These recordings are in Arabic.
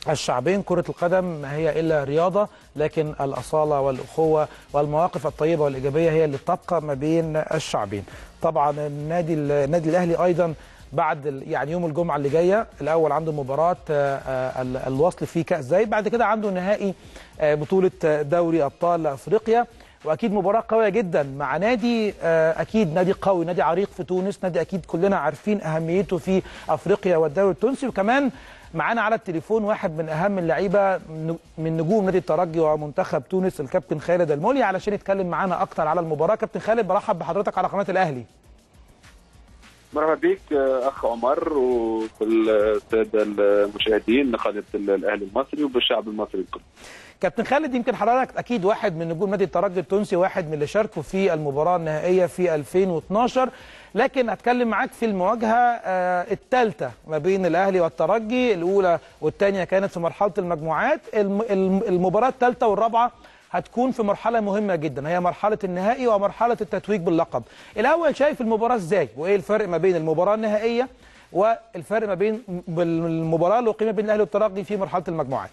الشعبين. كرة القدم ما هي إلا رياضة، لكن الأصالة والأخوة والمواقف الطيبة والإيجابية هي اللي تبقى ما بين الشعبين. طبعا النادي الأهلي أيضا بعد يعني يوم الجمعة اللي جاية الأول عنده مباراة الوصل في كأس زايد، بعد كده عنده نهائي بطولة دوري أبطال أفريقيا، واكيد مباراه قويه جدا مع نادي اكيد نادي قوي، نادي عريق في تونس، نادي اكيد كلنا عارفين اهميته في افريقيا والدوري التونسي. وكمان معانا على التليفون واحد من اهم اللعيبه من نجوم نادي الترجي ومنتخب تونس، الكابتن خالد المولي، علشان يتكلم معانا اكتر على المباراه. كابتن خالد، برحب بحضرتك على قناه الاهلي. مرحبا بك اخ عمر وكل الساده المشاهدين لقناه الاهلي المصري وبالشعب المصري الكل. كابتن خالد، يمكن حضرتك اكيد واحد من نجوم نادي الترجي التونسي، واحد من اللي شاركوا في المباراه النهائيه في 2012، لكن هتكلم معاك في المواجهه الثالثه ما بين الاهلي والترجي. الاولى والثانيه كانت في مرحله المجموعات، المباراه الثالثه والرابعه هتكون في مرحله مهمه جدا، هي مرحله النهائي ومرحله التتويج باللقب. الاول، شايف المباراه ازاي، وايه الفرق ما بين المباراه النهائيه والفرق ما بين المباراه اللي اقيمت بين الاهلي والترجي في مرحله المجموعات؟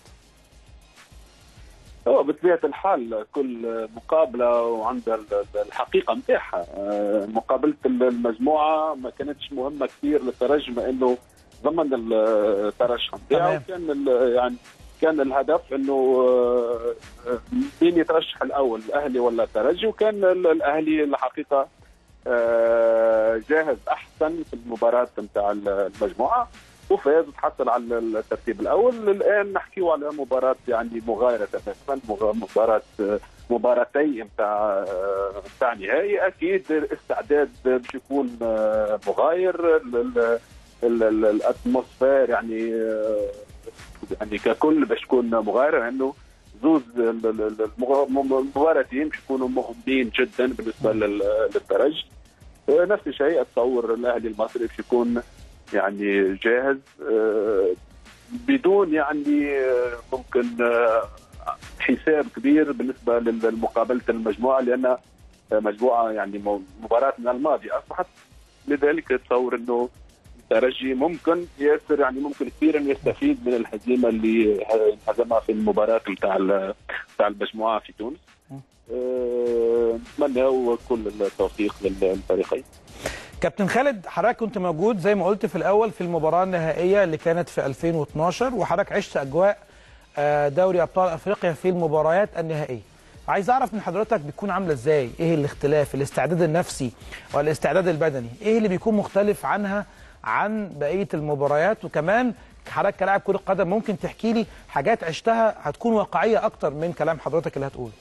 هو بطبيعه الحال كل مقابله وعندها الحقيقه نتاعها. مقابله المجموعه ما كانتش مهمه كثير للترجي، ما انه ضمن الترشح نتاعو كان الهدف انه مين يترشح الاول، الاهلي ولا الترجي، وكان الاهلي الحقيقه جاهز احسن في المباراه نتاع المجموعه وفاز وتحصل على الترتيب الاول. الان نحكيو على مباراه يعني مغايره تماما، مباراتي نتاع نهائي. اكيد الاستعداد باش يكون مغاير، الاتموسفير يعني ككل باش تكون مغايره، لانه زوز المباراتين باش يكونوا مهمين جدا بالنسبه للترجي. نفس الشيء اتصور الاهلي المصري باش يكون يعني جاهز بدون يعني ممكن حساب كبير بالنسبه لمقابله المجموعه، لان مجموعه يعني مباراتنا الماضيه اصبحت، لذلك اتصور انه الترجي ممكن ياسر يعني ممكن كثيرا يستفيد من الهزيمه اللي هزمها في المباراه بتاع المجموعه في تونس. نتمنى كل التوفيق للفريقين. كابتن خالد، حضرتك كنت موجود زي ما قلت في الاول في المباراه النهائيه اللي كانت في 2012، وحضرتك عشت اجواء دوري ابطال افريقيا في المباريات النهائيه. عايز اعرف من حضرتك بتكون عامله ازاي؟ ايه الاختلاف؟ الاستعداد النفسي والاستعداد البدني، ايه اللي بيكون مختلف عنها عن بقيه المباريات؟ وكمان حضرتك كلاعب كره قدم ممكن تحكي لي حاجات عشتها هتكون واقعيه اكتر من كلام حضرتك اللي هتقوله.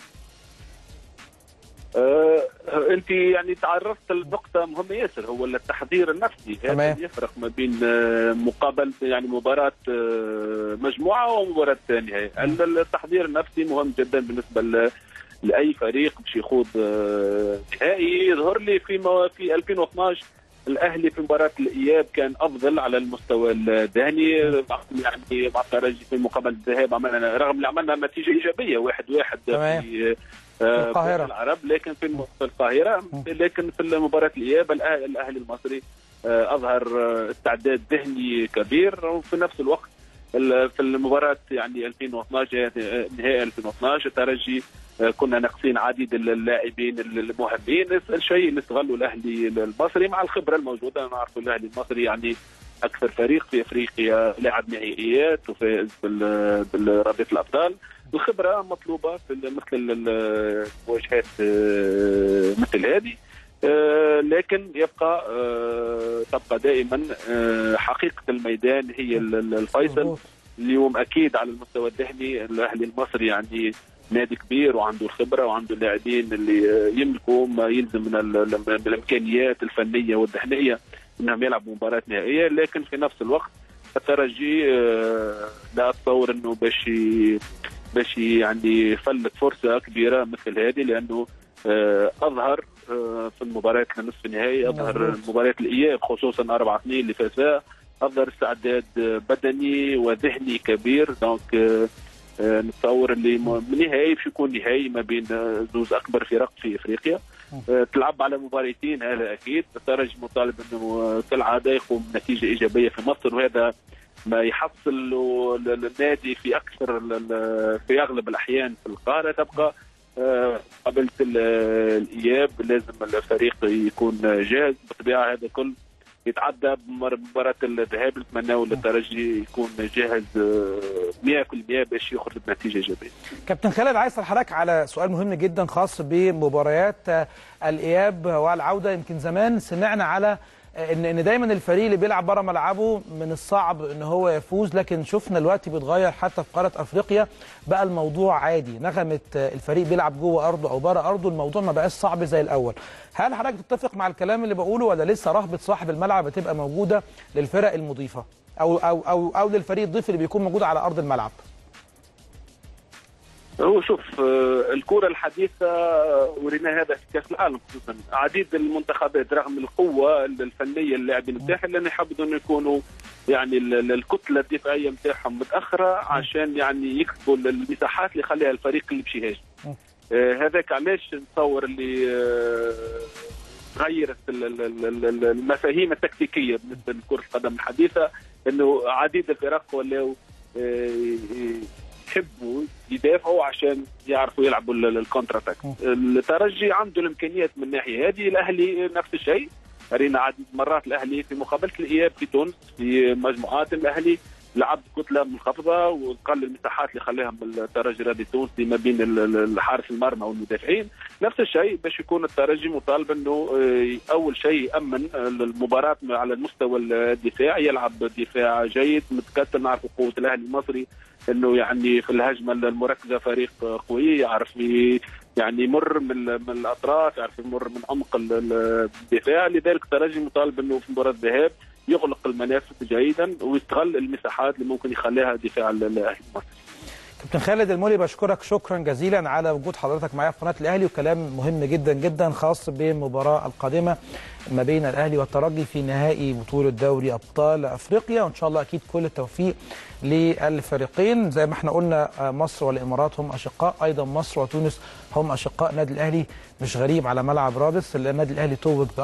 انت يعني تعرضت لنقطه مهمه ياسر، هو التحضير النفسي. هذا يفرق ما بين مقابله يعني مباراه مجموعه ومباراه نهائي. التحضير النفسي مهم جدا بالنسبه لاي فريق باش يخوض نهائي. يظهر لي في 2012 الاهلي في مباراه الاياب كان افضل على المستوى الذهني، يعني مع الترجي في مقابله الذهاب عملنا رغم اللي عملنا نتيجه ايجابيه 1-1 في القاهرة العرب، لكن في القاهرة، لكن في مباراة الإياب الأهلي المصري أظهر استعداد ذهني كبير. وفي نفس الوقت في المباراة يعني 2012 نهائي 2012 الترجي كنا ناقصين عديد اللاعبين المهمين. الشيء اللي استغله الأهلي المصري مع الخبرة الموجودة. نعرف الأهلي المصري يعني أكثر فريق في أفريقيا لعب نهائيات وفاز بالرابطة الأبطال. الخبرة مطلوبة في مثل المواجهات مثل هذه، لكن تبقى دائما حقيقة الميدان هي الفيصل. اليوم أكيد على المستوى الذهني الأهلي المصري يعني نادي كبير وعنده الخبرة وعنده اللاعبين اللي يملكوا ما يلزم من الإمكانيات الفنية والذهنية أنهم يلعبوا مباراة نهائية. لكن في نفس الوقت الترجي لا أتصور أنه باش يعني يفلت فرصه كبيره مثل هذه، لانه اظهر في المباريات النصف النهائي، اظهر مباريات الاياب خصوصا 4-2 اللي فاز فيها، اظهر استعداد بدني وذهني كبير. دونك نتصور اللي النهائي باش يكون نهائي ما بين زوز اكبر فرق في افريقيا. تلعب على مباراتين، هذا اكيد. الترجي مطالب انه كالعاده يقوم بنتيجه ايجابيه في مصر، وهذا ما يحصل النادي في اكثر في اغلب الاحيان في القاهره تبقى قبل الاياب لازم الفريق يكون جاهز بالطبيعه. هذا كل يتعدى بمباراه الذهاب. نتمنى للترجي يكون جاهز 100% باش يخرج بنتيجه ايجابيه. كابتن خالد، عايز اسال حضرتك على سؤال مهم جدا خاص بمباريات الاياب والعوده. يمكن زمان سمعنا على ان دايما الفريق اللي بيلعب بره ملعبه من الصعب ان هو يفوز، لكن شفنا الوقت بيتغير حتى في قاره افريقيا، بقى الموضوع عادي. نغمه الفريق بيلعب جوه ارضه او بره ارضه، الموضوع ما بقاش صعب زي الاول. هل حضرتك تتفق مع الكلام اللي بقوله، ولا لسه رهبه صاحب الملعب بتبقى موجوده للفرق المضيفه او للفريق الضيف اللي بيكون موجود على ارض الملعب؟ هو شوف، الكرة الحديثة ورينا هذا في كأس العالم خصوصا. عديد المنتخبات رغم القوة الفنية اللاعبين نتاعها لأن يحبوا أن يكونوا يعني الكتلة الدفاعية نتاعهم متأخرة عشان يعني يكسبوا المساحات اللي يخليها الفريق اللي باش يهاجم. هذاك علاش نتصور اللي غيرت المفاهيم التكتيكية بالنسبة لكرة القدم الحديثة، أنه عديد الفرق ولاو يحبوا يدافعوا عشان يعرفوا يلعبوا الكونتر اتاك. الترجي عنده الامكانيات من الناحيه هذه. الاهلي نفس الشيء، رينا عديد مرات الاهلي في مقابله الاياب في تونس في مجموعات الاهلي لعب كتله منخفضه وقلل المساحات اللي خلاها الترجي الرياضي التونسي ما بين الحارس المرمى والمدافعين. نفس الشيء باش يكون الترجي مطالب انه اول شيء يامن المباراه على المستوى الدفاعي، يلعب دفاع جيد متكتل. نعرف قوه الاهلي المصري انه يعني في الهجمه المركزه فريق قوي، يعرف يعني يمر من الاطراف، يعرف يمر من عمق الدفاع. لذلك الترجي مطالب انه في مباراه الذهاب يغلق المنافذ جيدا ويستغل المساحات اللي ممكن يخليها دفاع الاهلي المصري. كابتن خالد المولي، بشكرك شكرا جزيلا على وجود حضرتك معايا في قناه الاهلي، وكلام مهم جدا جدا خاص بالمباراه القادمه ما بين الاهلي والترجي في نهائي بطوله دوري ابطال افريقيا. وان شاء الله اكيد كل التوفيق للفريقين. زي ما احنا قلنا مصر والامارات هم اشقاء، ايضا مصر وتونس هم اشقاء نادي الاهلي. مش غريب على ملعب رادس، النادي الاهلي توج